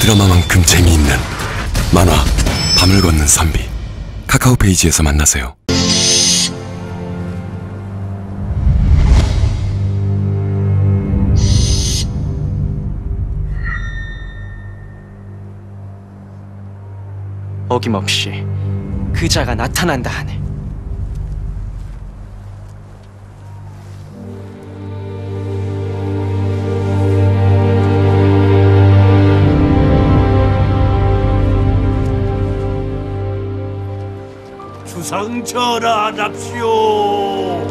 드라마만큼 재미있는 만화 밤을 걷는 선비 카카오 페이지에서 만나세요. 어김없이 그자가 나타난다 하네. 주상전하납시오.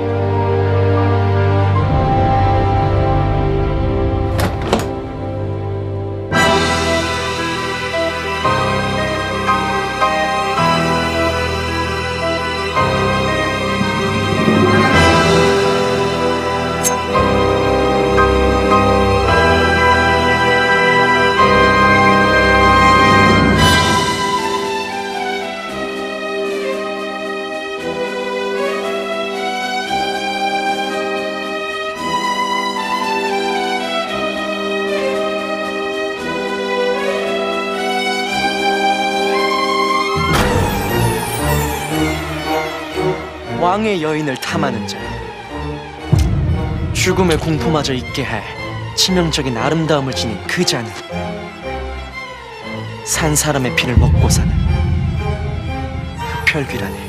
왕의 여인을 탐하는 자, 죽음의 공포마저 잊게 할 치명적인 아름다움을 지닌 그자는 산 사람의 피를 먹고 사는 흡혈귀라네.